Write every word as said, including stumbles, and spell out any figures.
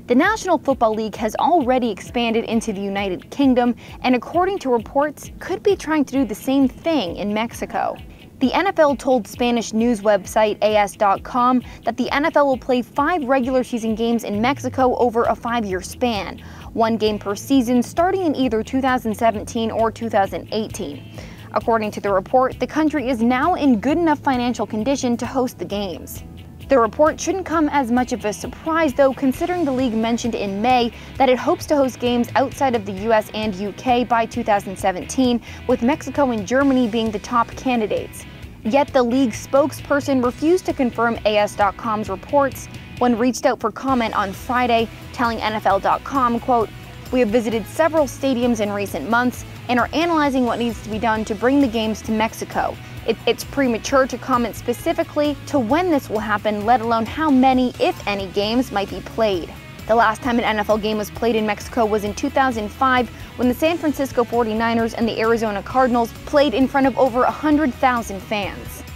The National Football League has already expanded into the United Kingdom and, according to reports, could be trying to do the same thing in Mexico. The N F L told Spanish news website A S dot com that the N F L will play five regular season games in Mexico over a five-year span, one game per season starting in either two thousand seventeen or two thousand eighteen. According to the report, the country is now in good enough financial condition to host the games. The report shouldn't come as much of a surprise, though, considering the league mentioned in May that it hopes to host games outside of the U S and U K by two thousand seventeen, with Mexico and Germany being the top candidates. Yet the league's spokesperson refused to confirm A S dot com's reports when reached out for comment on Friday, telling N F L dot com, quote, "We have visited several stadiums in recent months and are analyzing what needs to be done to bring the games to Mexico. It, it's premature to comment specifically to when this will happen, let alone how many, if any, games might be played." The last time an N F L game was played in Mexico was in two thousand five, when the San Francisco forty-niners and the Arizona Cardinals played in front of over one hundred thousand fans.